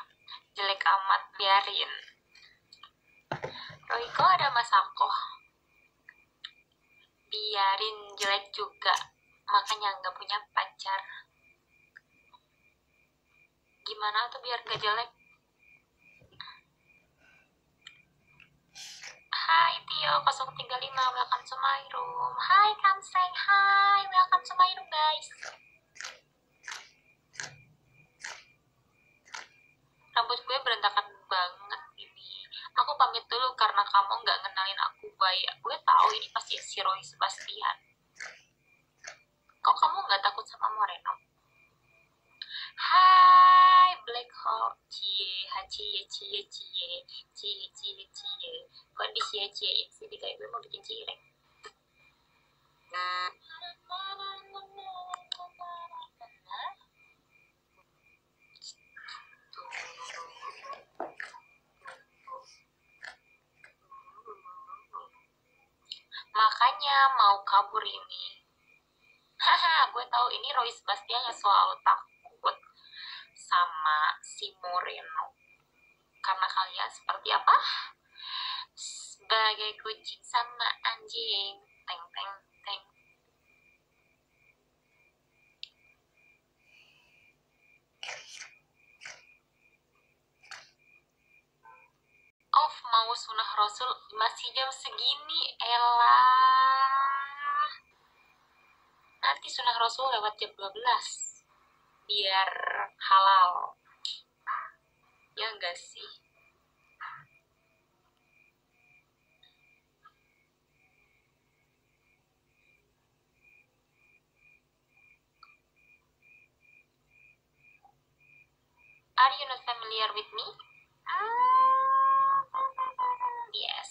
Jelek amat, biarin. Royko ada Masako, biarin jelek juga, makanya nggak punya pacar. Gimana tuh biar gak jelek? Hai Tio 035, welcome to my room. Hai Kamseng, hai, welcome to my room guys. Rambut gue berantakan banget ini. Aku pamit dulu karena kamu nggak ngenalin aku. Baik, gue tahu ini pasti si Roy Sebastian. Kok kamu nggak takut sama Moreno? Hai Black Hawk, cie, cie, cie, cie, cie, cie, cie. Kok di cie-ciein sih, di kayak gue mau bikin cireng. Makanya mau kabur ini. Haha, gue tahu ini Roy Sebastian yang selalu takut sama si Moreno. Karena kalian seperti apa? Sebagai kucing sama anjing. Teng teng teng. Off mau sunah rasul masih jam segini, elah. Nanti sunah rasul lewat jam 12 biar halal. Ya enggak sih? Are you not familiar with me? Yes.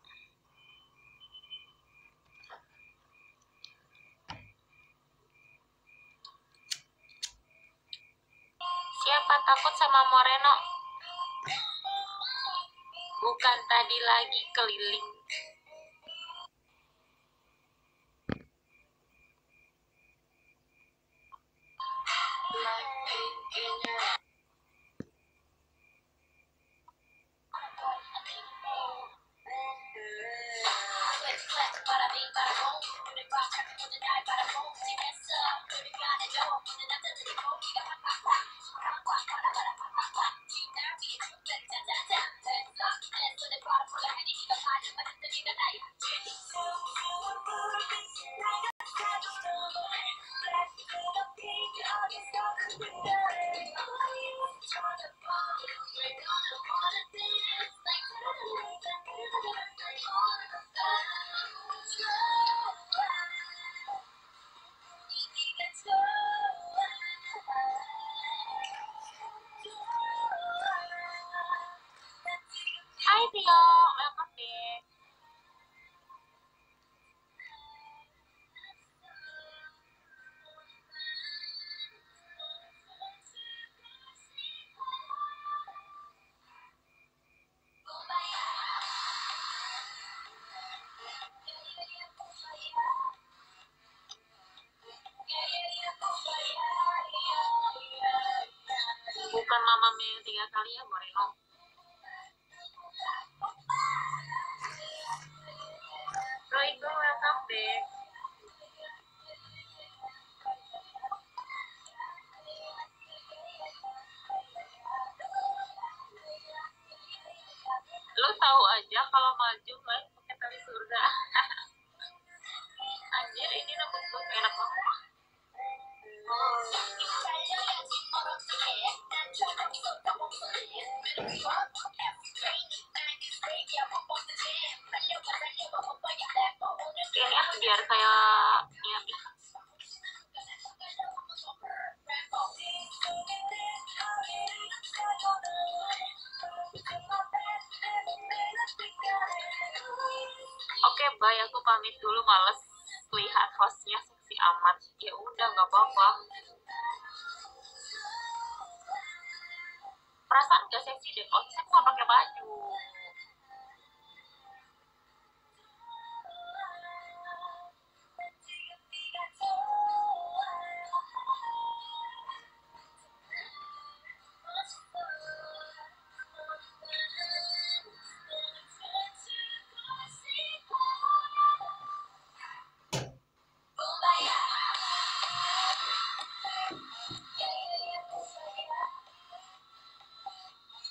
Siapa takut sama Moreno? Bukan tadi lagi keliling. Hai Tio, welcome back. Bukan mama yang 3 kali ya, Moreno. Roy, go, welcome back. Lo tahu aja kalau maju kan pakai tali surga. Anjir, ini rambut gue enak banget. Ini ya, biar kayak ya, Oke, bye, aku pamit dulu, males lihat hostnya seksi amat. Ya udah, nggak apa-apa. Perasaan gak seksi deh, oh saya nggak pakai baju.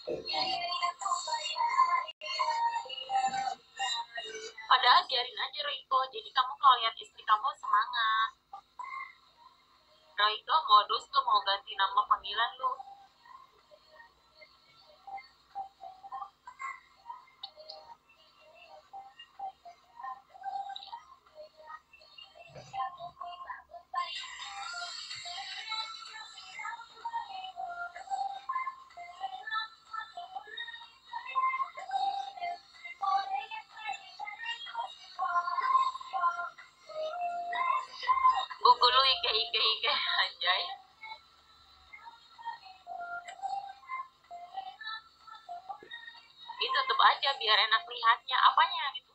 Padahal biarin aja Royko, jadi kamu kalau lihat istri kamu semangat. Royko modus tuh mau ganti nama panggilan lu. Buku lu ike anjay. Ditutup aja biar enak lihatnya. Apanya yang